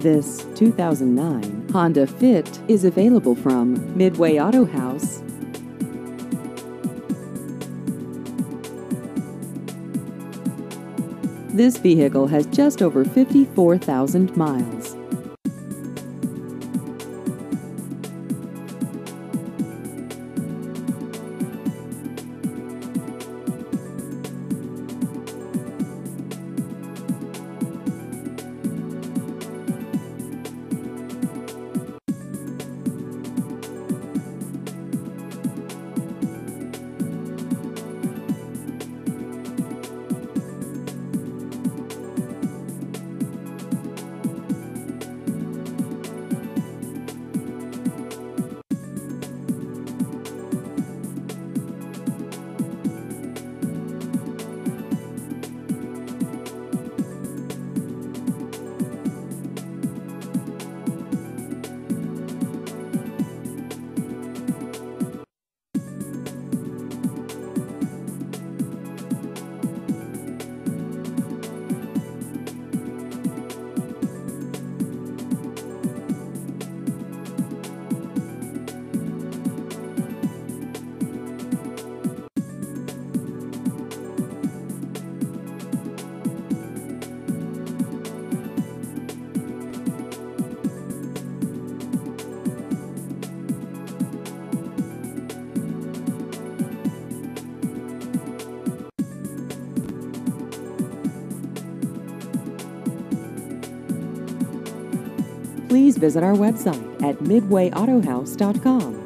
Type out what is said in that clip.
This 2009 Honda Fit is available from Midway Auto House. This vehicle has just over 54,000 miles. Please visit our website at midwayautohouse.com.